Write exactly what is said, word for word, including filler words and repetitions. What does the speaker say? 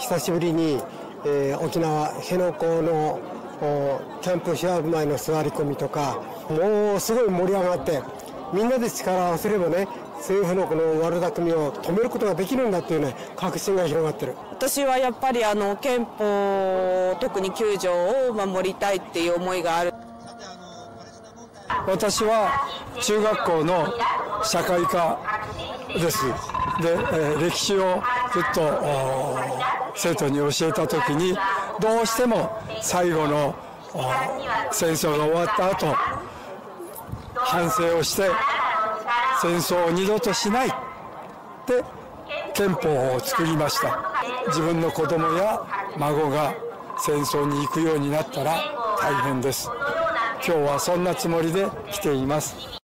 久しぶりに、えー、沖縄辺野古のキャンプシェア前の座り込みとか、もうすごい盛り上がって、みんなで力を合わせればね、政府のこの悪巧みを止めることができるんだっていうね、確信が広がってる。 私はやっぱりあの憲法、特にきゅう条を守りたいっていう思いがある。 私は中学校の社会科です。で、えー、歴史をずっと生徒に教えたときに、どうしても最後の戦争が終わった後、反省をして戦争を二度としないって憲法を作りました。自分の子供や孫が戦争に行くようになったら大変です。今日はそんなつもりで来ています。